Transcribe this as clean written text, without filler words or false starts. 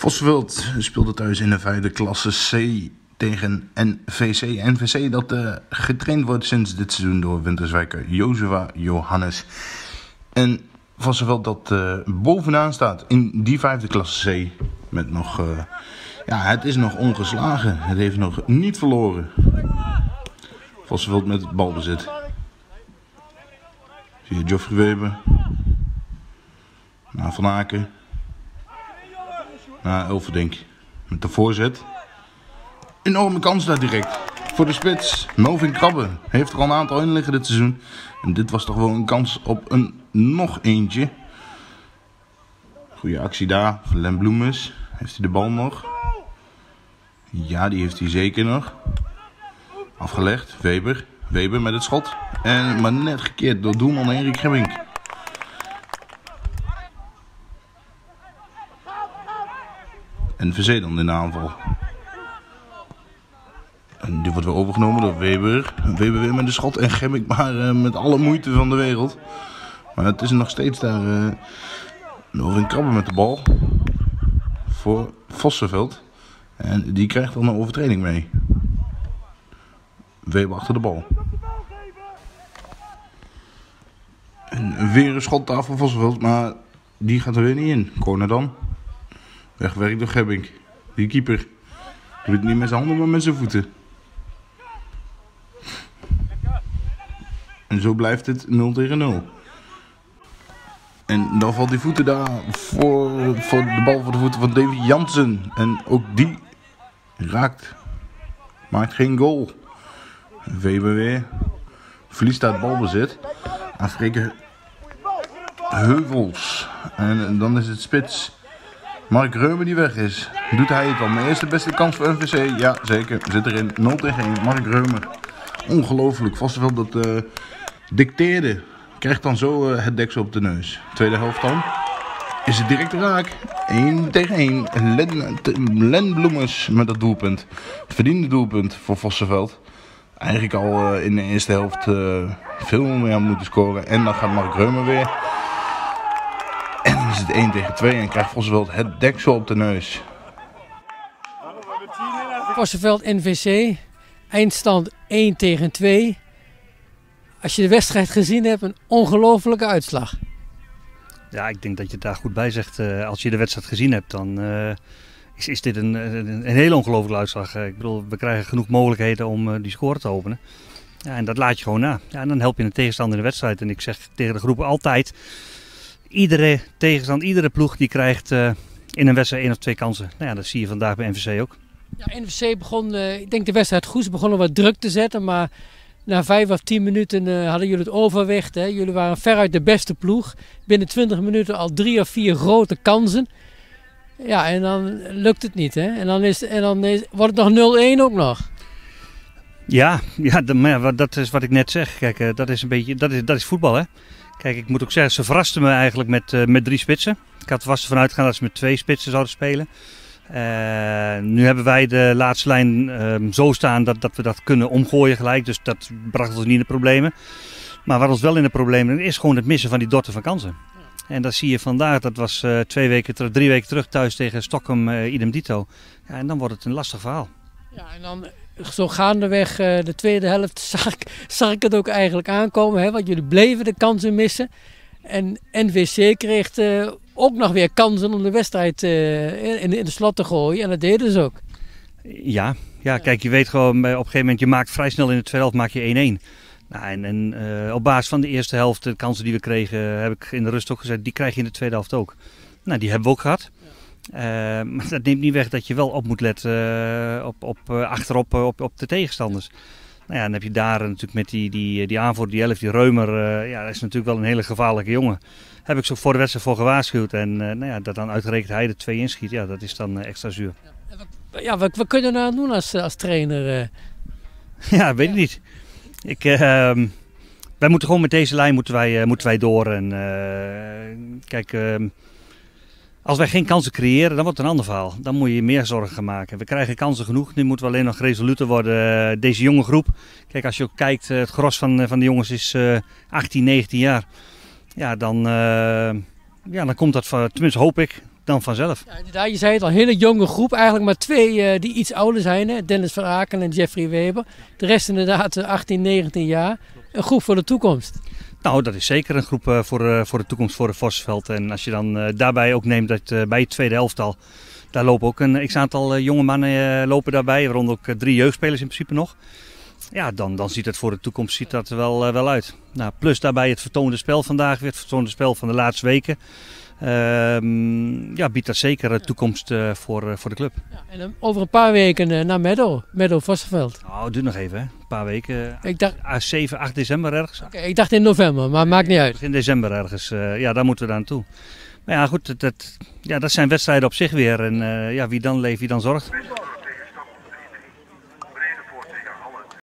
Vossenveld speelde thuis in de 5e klasse C tegen NVC. NVC dat getraind wordt sinds dit seizoen door Winterswijker Jozua Johannes. En Vossenveld dat bovenaan staat in die 5e klasse C. Met nog, het is nog ongeslagen. Het heeft nog niet verloren. Vossenveld met het balbezit. Via Geoffrey Weber. Naar Van Aken. Naar Elverdink. Met de voorzet. Enorme kans daar direct. Voor de spits. Melvin Krabbe. Heeft er al een aantal in liggen dit seizoen. En dit was toch wel een kans op een nog eentje. Goeie actie daar. Van Len Bloemens. Heeft hij de bal nog? Ja, die heeft hij zeker nog. Afgelegd. Weber. Weber met het schot. Maar net gekeerd door doelman Erik Gebbink. NVC dan in de aanval. En die wordt weer overgenomen door Weber. Weber weer met de schot en Gebbink maar met alle moeite van de wereld. Maar het is nog steeds daar Melvin Krabbe met de bal. Voor Vossenveld. En die krijgt dan een overtreding mee. Weber achter de bal. En weer een schot daar voor Vossenveld. Maar die gaat er weer niet in. Corner dan. Weggewerkt door Gebbink. Die keeper. Doet het niet met zijn handen, maar met zijn voeten. En zo blijft het 0 tegen 0. En dan valt die voeten daar voor de bal voor de voeten van Davy Jansen. En ook die raakt. Maakt geen goal. Weber weer. Verliest daar het balbezit. Aan Freke Heuvels. En dan is het spits. Mark Reumer die weg is. Doet hij het dan? De eerste beste kans voor NVC. Ja, zeker. Zit erin. 0 tegen 1. Mark Reumer. Ongelooflijk. Vossenveld dat dicteerde. Krijgt dan zo het deksel op de neus. Tweede helft dan. Is het direct raak. 1 tegen 1. Len Bloemens met dat doelpunt. Het verdiende doelpunt voor Vossenveld. Eigenlijk al in de eerste helft veel meer aan moeten scoren. En dan gaat Mark Reumer weer. En dan is het 1 tegen 2 en krijgt Vossenveld het deksel op de neus. Vossenveld NVC. Eindstand 1 tegen 2. Als je de wedstrijd gezien hebt, een ongelofelijke uitslag. Ja, ik denk dat je het daar goed bij zegt. Als je de wedstrijd gezien hebt, dan is dit een hele ongelofelijke uitslag. Ik bedoel, we krijgen genoeg mogelijkheden om die score te openen. Ja, en dat laat je gewoon na. Ja, en dan help je een tegenstander in de wedstrijd. En ik zeg tegen de groepen altijd, iedere tegenstander, iedere ploeg die krijgt in een wedstrijd 1 of 2 kansen. Nou ja, dat zie je vandaag bij NVC ook. Ja, NVC begon, ik denk de wedstrijd goed. Ze begonnen wat druk te zetten, maar na 5 of 10 minuten hadden jullie het overwicht. Hè? Jullie waren veruit de beste ploeg. Binnen 20 minuten al 3 of 4 grote kansen. Ja, en dan lukt het niet. Hè? En dan wordt het nog 0-1 ook nog. Ja, maar dat is wat ik net zeg. Kijk, dat is een beetje, dat is voetbal, hè. Kijk, ik moet ook zeggen, ze verrasten me eigenlijk met 3 spitsen. Ik had er vast ervan uitgegaan dat ze met 2 spitsen zouden spelen. Nu hebben wij de laatste lijn zo staan dat we dat kunnen omgooien gelijk. Dus dat bracht ons niet in de problemen. Maar wat ons wel in de problemen is gewoon het missen van die dorten van kansen. En dat zie je vandaag. Dat was 3 weken terug thuis tegen Stockholm idem dito. Ja, en dan wordt het een lastig verhaal. Ja, en dan zo gaandeweg de tweede helft zag ik het ook eigenlijk aankomen. Hè? Want jullie bleven de kansen missen. En NVC kreeg ook nog weer kansen om de wedstrijd in de slot te gooien. En dat deden ze ook. Ja, kijk, je weet gewoon op een gegeven moment, je maakt vrij snel in de tweede helft maak je 1-1. Nou, en op basis van de eerste helft, de kansen die we kregen, heb ik in de rust ook gezegd, die krijg je in de tweede helft ook. Nou, die hebben we ook gehad. Maar dat neemt niet weg dat je wel op moet letten achterop op de tegenstanders. Nou ja, dan heb je daar natuurlijk met die aanvoerder, die 11, die Reumer, dat is natuurlijk wel een hele gevaarlijke jongen. Heb ik zo voor de wedstrijd voor gewaarschuwd en dat dan uitgerekend hij de 2 inschiet, ja, dat is dan extra zuur. Ja, wat kun je nou doen als trainer? Ja, weet ik niet. Wij moeten gewoon met deze lijn moeten wij door. En kijk, als wij geen kansen creëren, dan wordt het een ander verhaal. Dan moet je je meer zorgen gaan maken. We krijgen kansen genoeg. Nu moeten we alleen nog resoluter worden. Deze jonge groep. Kijk, als je ook kijkt, het gros van de jongens is 18, 19 jaar. Ja, dan komt dat, tenminste hoop ik, dan vanzelf. Ja, inderdaad, je zei het al, een hele jonge groep. Eigenlijk maar 2 die iets ouder zijn. Hè? Dennis van Aken en Jeffrey Weber. De rest inderdaad 18, 19 jaar. Een groep voor de toekomst. Nou, dat is zeker een groep voor de toekomst voor de Vosseveld. En als je dan daarbij ook neemt dat bij het tweede elftal, daar lopen ook een x-aantal jonge mannen lopen daarbij. Waaronder ook 3 jeugdspelers in principe nog. Ja, dan ziet het voor de toekomst wel uit. Nou, plus daarbij het vertoonde spel vandaag, weer het vertoonde spel van de laatste weken. Biedt dat zeker een toekomst voor de club. Ja, en dan over een paar weken naar Meadow Vosseveld. Nou, het duurt nog even, hè. Een paar weken. Ik dacht, 7, 8 december ergens. oké, ik dacht in november, maar maakt niet uit. In december ergens. Daar moeten we daar naartoe. Maar ja, goed, dat zijn wedstrijden op zich weer. En wie dan leeft, wie dan zorgt.